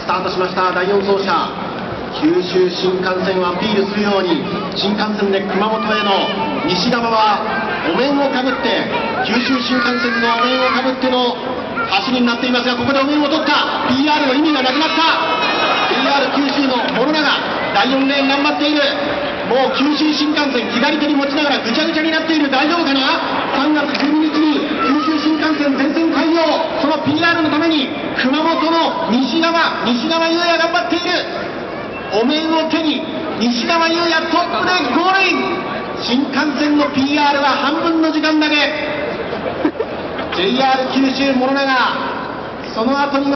スタートしました。第4走者、九州新幹線をアピールするように新幹線で熊本への西側はお面をかぶって、九州新幹線のお面をかぶっての走りになっていますが、ここでお面を取った。 PR の意味がなくなった。 PR 九州の諸永、第4レーン頑張っている。もう九州新幹線左手に持ちながらぐちゃぐちゃになっている。大丈夫かな。3月12日に九州新幹線全線開業、その PR のために熊本の西川優也頑張っている。お面を手に西川優也トップでゴールイン。新幹線の PR は半分の時間だけ。 JR 九州諸永、その後に